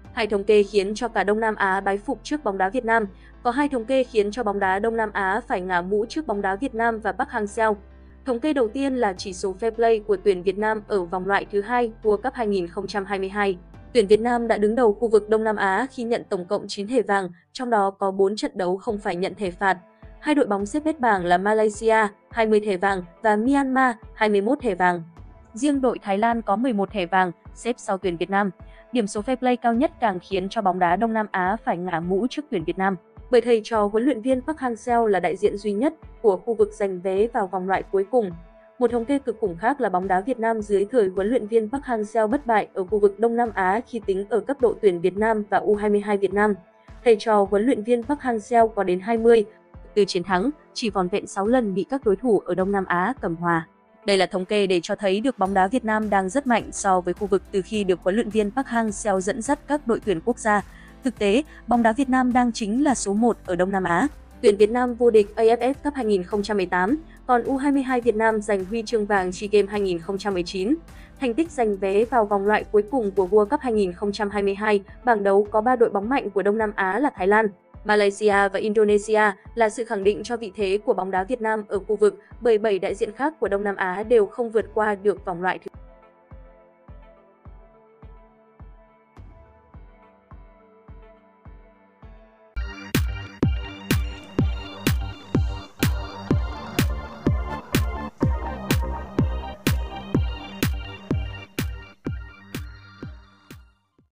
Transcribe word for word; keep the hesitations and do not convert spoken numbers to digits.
Hai thống kê khiến cho cả Đông Nam Á bái phục trước bóng đá Việt Nam. Có hai thống kê khiến cho bóng đá Đông Nam Á phải ngả mũ trước bóng đá Việt Nam và Park Hang-seo. Thống kê đầu tiên là chỉ số fair play của tuyển Việt Nam ở vòng loại thứ hai World Cup hai nghìn không trăm hai mươi hai. Tuyển Việt Nam đã đứng đầu khu vực Đông Nam Á khi nhận tổng cộng chín thẻ vàng, trong đó có bốn trận đấu không phải nhận thẻ phạt. Hai đội bóng xếp hết bảng là Malaysia, hai mươi thẻ vàng và Myanmar, hai mươi mốt thẻ vàng. Riêng đội Thái Lan có mười một thẻ vàng, xếp sau tuyển Việt Nam. Điểm số fair play cao nhất càng khiến cho bóng đá Đông Nam Á phải ngả mũ trước tuyển Việt Nam. Bởi thầy trò huấn luyện viên Park Hang-seo là đại diện duy nhất của khu vực giành vé vào vòng loại cuối cùng. Một thống kê cực khủng khác là bóng đá Việt Nam dưới thời huấn luyện viên Park Hang-seo bất bại ở khu vực Đông Nam Á khi tính ở cấp độ tuyển Việt Nam và U hai mươi hai Việt Nam. Thầy trò huấn luyện viên Park Hang-seo có đến hai mươi từ chiến thắng, chỉ vỏn vẹn sáu lần bị các đối thủ ở Đông Nam Á cầm hòa. Đây là thống kê để cho thấy được bóng đá Việt Nam đang rất mạnh so với khu vực từ khi được huấn luyện viên Park Hang-seo dẫn dắt các đội tuyển quốc gia. Thực tế, bóng đá Việt Nam đang chính là số một ở Đông Nam Á. Tuyển Việt Nam vô địch a ép ép Cup hai nghìn không trăm mười tám, còn U hai mươi hai Việt Nam giành huy chương vàng SEA Games hai nghìn không trăm mười chín. Thành tích giành vé vào vòng loại cuối cùng của World Cup hai nghìn không trăm hai mươi hai, bảng đấu có ba đội bóng mạnh của Đông Nam Á là Thái Lan, Malaysia và Indonesia là sự khẳng định cho vị thế của bóng đá Việt Nam ở khu vực, bởi bảy đại diện khác của Đông Nam Á đều không vượt qua được vòng loại thứ